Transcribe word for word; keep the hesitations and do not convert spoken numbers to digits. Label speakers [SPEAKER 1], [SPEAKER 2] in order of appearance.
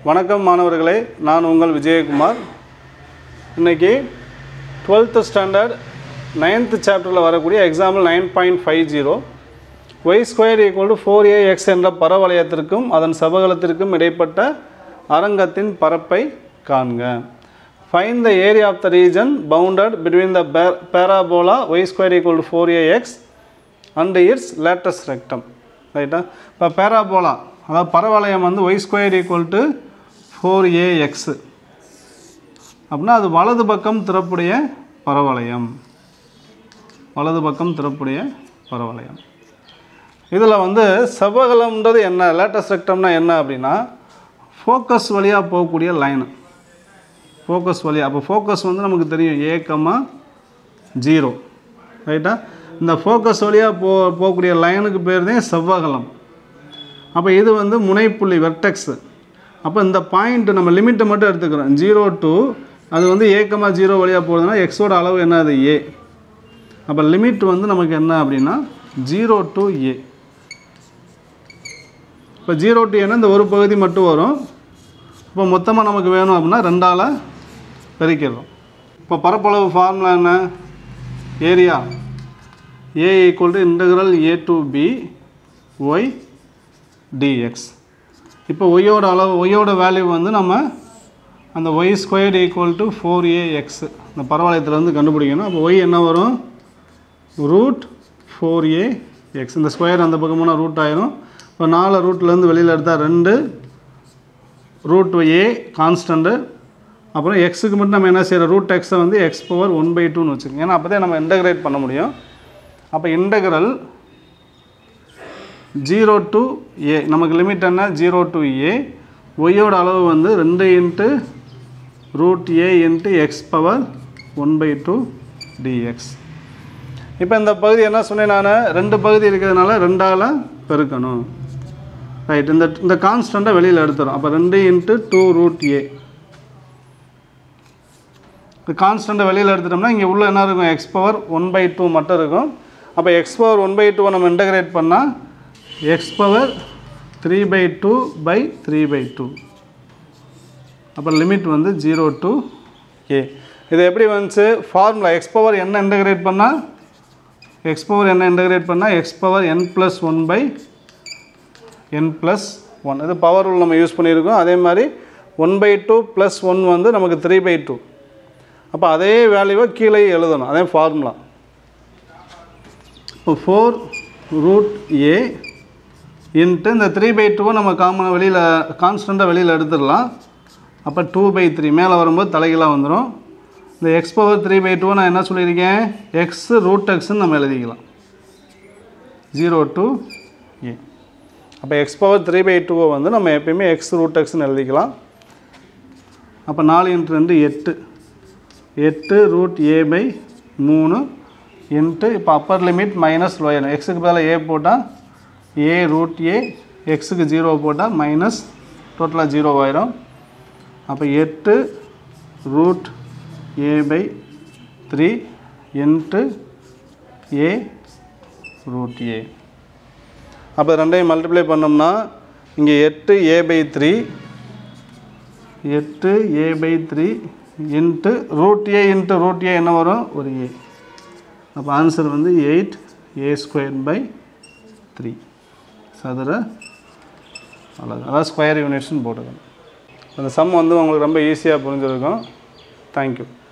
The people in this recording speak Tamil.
[SPEAKER 1] வணக்கம் மாணவர்களே, நான் உங்கள் விஜயகுமார். இன்னைக்கு twelfth ஸ்டாண்டர்ட் ninth சாப்டரில் வரக்கூடிய example nine point five zero y square equal to four a x என்ற பரவளையத்திற்கும் அதன் செவ்வகத்திற்கும் இடைப்பட்ட அரங்கத்தின் பரப்பை காண்க. Find the area of the region bounded between the parabola y square equal to four a x and its lateral rectum. ரைட்டா? இப்போ பேராபோலா அதாவது பரவளையம் வந்து y square equal to four a x அப்படின்னா அது வலது பக்கம் திறப்புடைய பரவளையம். வலது பக்கம் திறப்புடைய பரவளையம். இதில் வந்து செவ்வகம்ன்றது என்ன, லேட்டஸ்ட் ரெக்டம்னா என்ன அப்படின்னா ஃபோக்கஸ் வழியாக போகக்கூடிய லைனு. ஃபோக்கஸ் வழியாக, அப்போ ஃபோக்கஸ் வந்து நமக்கு தெரியும் ஏ கமா ஜீரோ. ரைட்டா? இந்த ஃபோக்கஸ் வழியாக போ போகக்கூடிய லைனுக்கு பேர் தான் செவ்வகலம். அப்போ இது வந்து முனைப்புள்ளி வெர்டெக்ஸு. அப்போ இந்த பாயிண்ட் நம்ம லிமிட்டை மட்டும் எடுத்துக்கிறோம். ஜீரோ டூ அது வந்து ஏ கமா ஜீரோ வழியாக போகுதுன்னா எக்ஸோட அளவு என்ன, அது ஏ. அப்போ லிமிட் வந்து நமக்கு என்ன அப்படின்னா ஜீரோ டு ஏ. இப்போ ஜீரோ டு ஏன்னா இந்த ஒரு பகுதி மட்டும் வரும். இப்போ மொத்தமாக நமக்கு வேணும் அப்படின்னா ரெண்டால் பெருக்கிடுறோம். இப்போ பரப்பளவு ஃபார்முலா என்ன, area A equal to integral A to B Y dx. இப்போ ஒய்யோட அளவு, ஒய்யோட வேல்யூ வந்து நம்ம அந்த Y square equal to four A X இந்த பரவளையத்துலேருந்து கண்டுபிடிக்கணும். அப்போ ஒய் என்ன வரும், ரூட் ஃபோர் ஏ எக்ஸ். இந்த ஸ்கொயர் அந்த பக்கமான ரூட் ஆயிரும். இப்போ நாலு ரூட்லேருந்து வெளியில் எடுத்தால் ரெண்டு, ரூட் ஏ கான்ஸ்டண்ட்டு, அப்புறம் எக்ஸுக்கு மட்டும் நம்ம என்ன செய்கிறோம், ரூட் எக்ஸை வந்து எக்ஸ் பவர் ஒன் பை டூன்னு வச்சுக்கோங்க. ஏன்னா அப்போ தான் நம்ம இன்டகிரேட் பண்ண முடியும். அப்போ இன்டகிரல் ஜீரோ டு ஏ, நமக்கு லிமிட் என்ன, ஜீரோ டு ஏ. ஒய்யோட அளவு வந்து ரெண்டு into root A into X power one by two dx. இப்போ இந்த பகுதி என்ன சொன்னேன் நான், ரெண்டு பகுதி இருக்கிறதுனால ரெண்டால் பெருக்கணும். ரைட், இந்த இந்த கான்ஸ்டண்ட்டை வெளியில் எடுத்துரும். அப்போ ரெண்டு இன்ட்டு டூ ரூட் ஏ. இந்த கான்ஸ்டண்ட்டை வெளியில் எடுத்துட்டோம்னா இங்கே உள்ள என்ன இருக்கும், X power one by two மட்டும் இருக்கும். அப்போ எக்ஸ் பவர் ஒன் பை டூவை நம்ம இன்டகிரேட் பண்ணால் x power three by two by three by two. அப்போ லிமிட் வந்து ஜீரோ டு ஏ. இது எப்படி வந்துச்சு, ஃபார்முலா எக்ஸ் பவர் என்ன இன்டகிரேட் பண்ணால் எக்ஸ் பவர் என்ன இன்டகிரேட் பண்ணால் x power n plus one by n plus one. இது பவர் ரூல் நம்ம யூஸ் பண்ணியிருக்கோம். அதே மாதிரி one by two plus one வந்து நமக்கு த்ரீ பை டூ. அப்போ அதே வேல்யூவை கீழே எழுதணும், அதே ஃபார்முலா. இப்போ ஃபோர் ரூட் ஏ இன்ட்டு இந்த த்ரீ பை டூவை நம்ம காமனாக வெளியில் கான்ஸ்டண்ட்டாக வெளியில் எடுத்துடலாம். அப்போ டூ பை த்ரீ மேலே வரும்போது தலைகளாக வந்துடும். இந்த எக்ஸ் பவர் த்ரீ பை டூவை நான் என்ன சொல்லியிருக்கேன், எக்ஸ் ரூட் எக்ஸ்ன்னு நம்ம எழுதிக்கலாம், ஜீரோ டூ ஏ. அப்போ எக்ஸ் பவர் த்ரீ பை டூவை வந்து நம்ம எப்பயுமே எக்ஸ் ரூட் எக்ஸ்ன்னு எழுதிக்கலாம். அப்போ நாலு இன்ட்டு ரெண்டு எட்டு, எட்டு ரூட் ஏ பை மூணு இன்ட்டு இப்போ அப்பர் லிமிட் மைனஸ் லோயர். எக்ஸுக்கு பதிலாக ஏ போட்டால் ஏ ரூட் ஏ, எக்ஸுக்கு ஜீரோ போட்டால் மைனஸ், டோட்டலாக ஜீரோ ஆயிரும். அப்போ எட்டு root a by three into a root a. அப்போ ரெண்டையும் மல்டிப்ளை பண்ணோம்னா இங்கே எட்டு ஏ பை த்ரீ, எட்டு a by three into root A into root a என்ன வரும், ஒரு ஏ. அப்போ ஆன்சர் வந்து eight a square by three சதுர அழகு, அதாவது ஸ்கொயர் யூனிட்ஸ்னு போட்டுக்கணும். அந்த சம் வந்து உங்களுக்கு ரொம்ப ஈஸியாக புரிஞ்சிருக்கும். தேங்க்யூ.